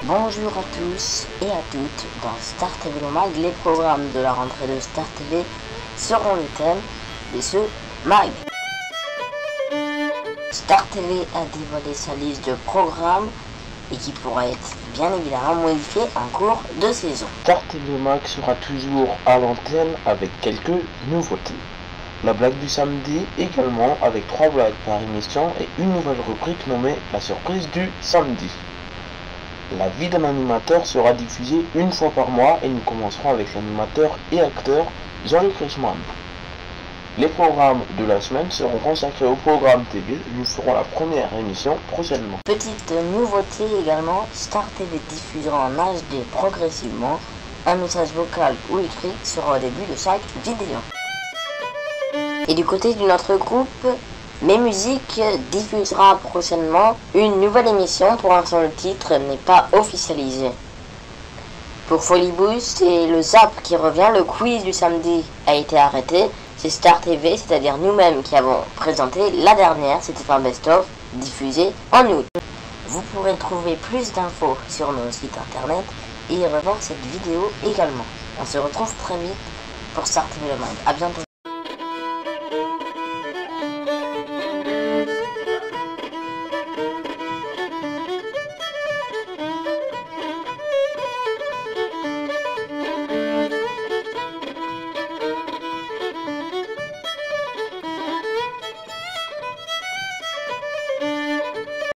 Bonjour à tous et à toutes, dans Star TV le Mag, les programmes de la rentrée de Star TV seront le thème de ce mag. Star TV a dévoilé sa liste de programmes et qui pourra être bien évidemment modifiée en cours de saison. Star TV Mag sera toujours à l'antenne avec quelques nouveautés. La blague du samedi également avec 3 blagues par émission et une nouvelle rubrique nommée la surprise du samedi. La vie d'un animateur sera diffusée une fois par mois et nous commencerons avec l'animateur et acteur Jean-Luc Reichmann. Les programmes de la semaine seront consacrés au programme TV. Nous ferons la première émission prochainement. Petite nouveauté également, Star TV diffusera en HD progressivement. Un message vocal ou écrit sera au début de chaque vidéo. Et du côté de notre groupe, Mes Musiques diffusera prochainement une nouvelle émission. Pour l'instant, le titre n'est pas officialisé. Pour Folie Boost et le Zap qui revient, le quiz du samedi a été arrêté. C'est Star TV, c'est-à-dire nous-mêmes, qui avons présenté la dernière. C'était un best-of diffusé en août. Vous pourrez trouver plus d'infos sur nos sites internet et revoir cette vidéo également. On se retrouve très vite pour Star TV le Mag. A bientôt.